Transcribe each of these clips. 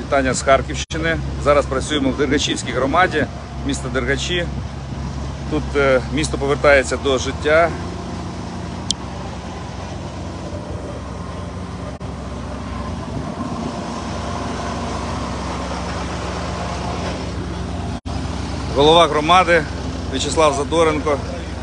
Вітання з Харківщини. Зараз працюємо в Дергачівській громаді, місто Дергачі. Тут місто повертається до життя. Голова громади В'ячеслав Задоренко.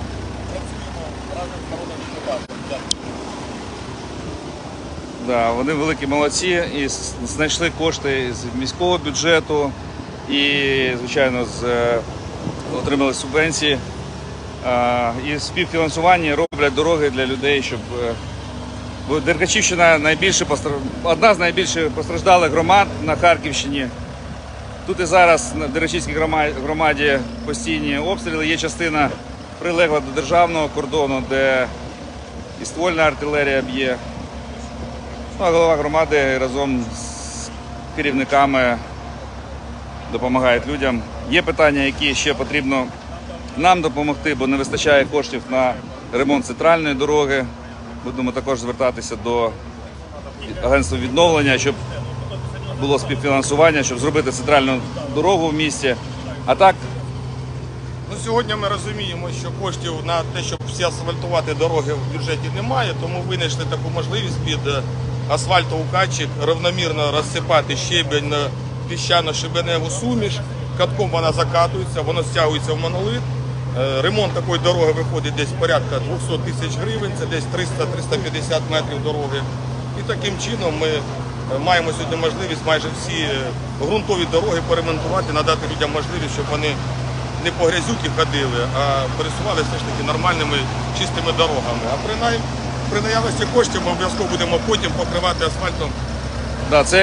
Да, вони великі молодці і знайшли кошти з міського бюджету і, звичайно, отримали субвенції. І співфінансування роблять дороги для людей, щоб... Бо Дергачівщина одна з найбільш постраждалих громад на Харківщині. Тут і зараз на Дергачівській громаді постійні обстріли. Є частина прилегла до державного кордону, де і ствольна артилерія б'є. А голова громади разом з керівниками допомагають людям. Є питання, які ще потрібно нам допомогти, бо не вистачає коштів на ремонт центральної дороги. Будемо також звертатися до агентства відновлення, щоб було співфінансування, щоб зробити центральну дорогу в місті. А так... Сьогодні ми розуміємо, що коштів на те, щоб всі асфальтувати дороги в бюджеті немає, тому винайшли таку можливість під асфальтоукатчик рівномірно розсипати щебень, піщано-щебеневу суміш. Катком вона закатується, воно стягується в монолит. Ремонт такої дороги виходить десь порядка 200 тисяч гривень, це десь 300-350 метрів дороги. І таким чином ми маємо сьогодні можливість майже всі ґрунтові дороги поремонтувати, надати людям можливість, щоб вони не по грязюки ходили, а пересувалися все ж таки нормальними чистими дорогами. А при наявності коштів ми обов'язково будемо потім покривати асфальтом. Да, це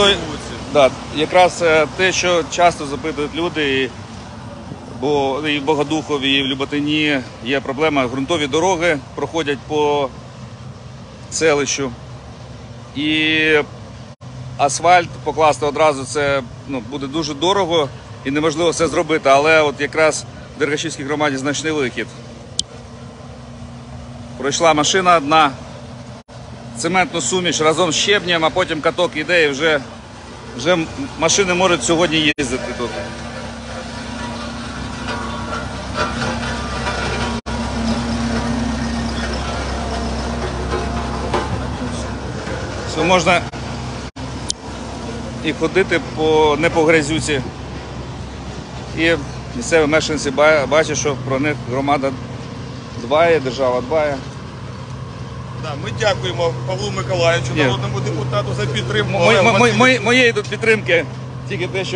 якраз те, що часто запитують люди, бо і в Богодухові, і в Люботині є проблема. Ґрунтові дороги проходять по селищу. І асфальт покласти одразу це буде дуже дорого і неможливо це зробити. Але от якраз в Дергачівській громаді знайшли вихід. Пройшла машина одна, цементну суміш разом з щебнем, а потім каток іде і вже машини можуть сьогодні їздити тут. Все, можна і ходити не по грязюці. І місцеві мешканці бачать, що про них громада дбає, держава дбає. Ми дякуємо Павлу Миколаївичу, народному депутату, за підтримку. Моєї тут підтримки тільки те,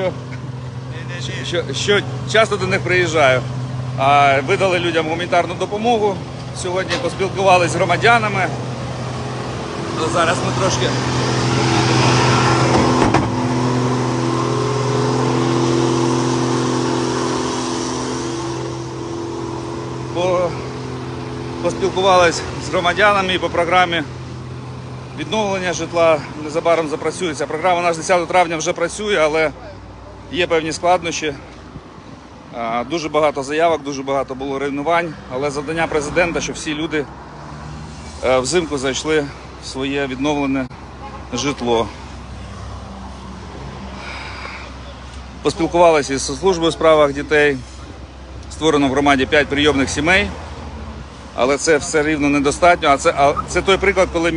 що часто до них приїжджаю. Видали людям гуманітарну допомогу. Сьогодні поспілкувалися з громадянами. Зараз ми трошки... Поспілкувалися з громадянами і по програмі відновлення житла незабаром запрацюється. Програма наша 10 травня вже працює, але є певні складнощі. Дуже багато заявок, дуже багато було руйнувань, але завдання президента, щоб всі люди взимку зайшли в своє відновлене житло. Поспілкувалися із службою у справах дітей. Створено в громаді 5 прийомних сімей, але це все рівно недостатньо. Це той приклад, коли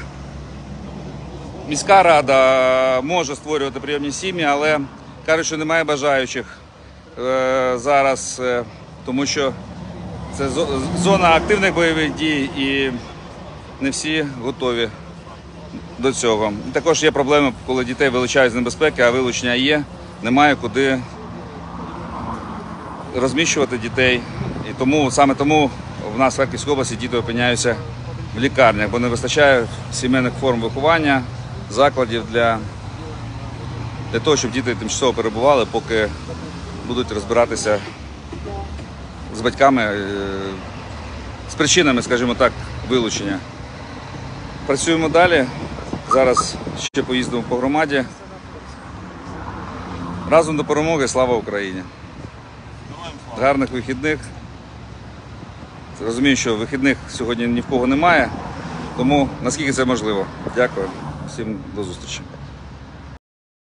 міська рада може створювати прийомні сім'ї, але кажуть, що немає бажаючих зараз, тому що це зона активних бойових дій і не всі готові до цього. І також є проблеми, коли дітей вилучають з небезпеки, а вилучення є, немає куди розміщувати дітей. І саме тому в нас в Харківській області діти опиняються в лікарнях, бо не вистачає сімейних форм виховання, закладів для того, щоб діти тимчасово перебували, поки будуть розбиратися з батьками, з причинами, скажімо так, вилучення. Працюємо далі. Зараз ще поїздимо по громаді. Разом до перемоги. Слава Україні! Гарних вихідних. Розумію, що вихідних сьогодні ні в кого немає, тому наскільки це можливо. Дякую. Всім до зустрічі.